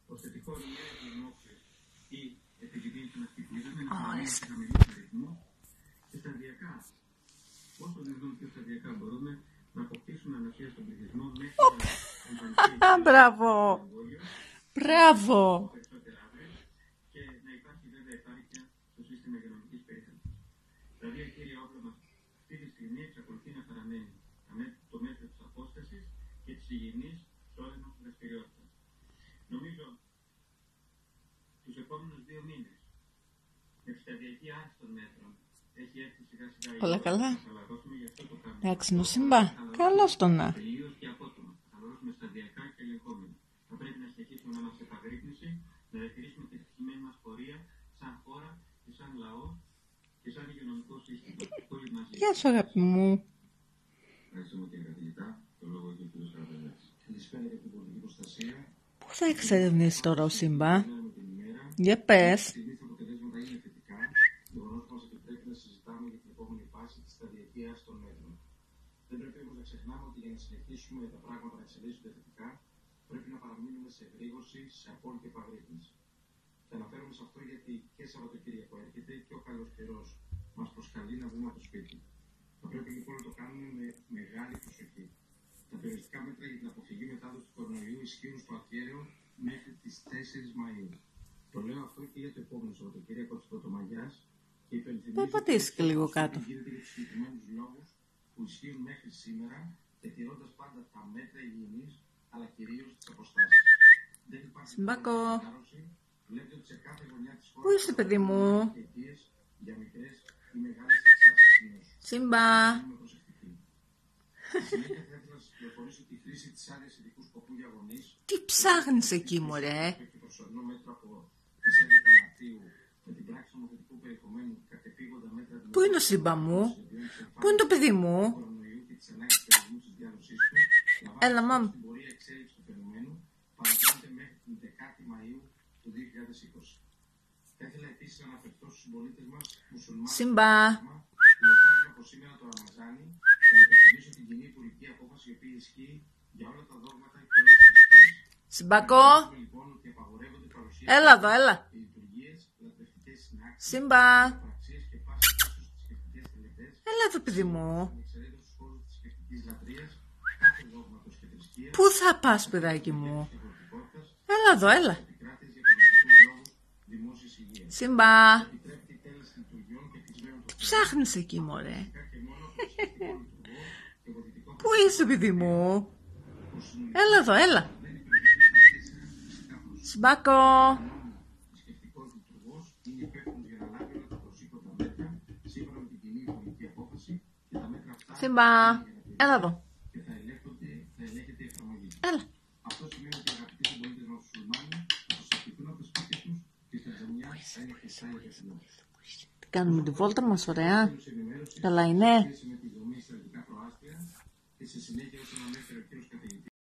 Μπράβο. Μπράβο. Όλα καλά. Εντάξει, νου Σύμπα. Καλώς το να. Γεια σου, αγάπη μου. Πού θα εξερευνήσεις τώρα ο Σύμπα? Για πες. Δεν πρέπει όμως να ξεχνάμε ότι για να συνεχίσουμε τα πράγματα να εξελίσσονται θετικά, πρέπει να παραμείνουμε σε εγρήγορση, σε απόλυτη επαγρύπνηση. Και αναφέρομαι σε αυτό γιατί και Σαββατοκύριακο έρχεται και ο καλός καιρός μας προσκαλεί να βγούμε από το σπίτι. Θα πρέπει λοιπόν να το κάνουμε με μεγάλη προσοχή. Τα περιοριστικά μέτρα για την αποφυγή μετάδοση του κορονοϊού ισχύουν στο ακέραιο μέχρι τις 4 Μαΐου. Το λέω αυτό και για το επόμενο Σαββατοκύριακο της Πρωτομαγιάς και υπενθυμίζω ότι λίγο κάτω. γίνεται για τους συγκεκριμένους λόγους που ισχύουν μέχρι σήμερα και τηρώντας πάντα τα μέτρα υγιεινής αλλά κυρίως τις αποστάσεις. Δεν υπάρχει Συμπάκο. Βλέπετε ότι σε κάθε γωνιά της χώρας Πού είσαι, παιδί μου? για μικρές ή μεγάλες εξάρτησεις νέους. Σύμπα. Είμαι προσεκτική. Στη συνέχεια θα ήθελα να σας πληροφορήσω τη χρήση της άδειας ειδικού σκοπού για γονείς. Τι ψάχνεις εκεί, μωρέ? Και προσωρινό μέτρο από τις 11 Μαρτίου με την πράξη νομοθετικού περιεχομένου κατεπήγοντα μέτρα. Πού είναι ο Σύμπα μου? Πού είναι το παιδί μου? Έλα, μαμ. Σύμπα. Σύμπακο. Έλα εδώ, έλα. Σύμπα. Έλα εδώ, παιδί μου. Πού θα πας, παιδάκι μου? Έλα εδώ, έλα. Σύμπα. Τι ψάχνεις εκεί, μωρέ? Πού είσαι, παιδί μου? Έλα εδώ, έλα. Σύμπακο. Σύμπα. Έλα εδώ. Έλα. Τι κάνουμε τη βόλτα μας, ωραία? Καλά είναι?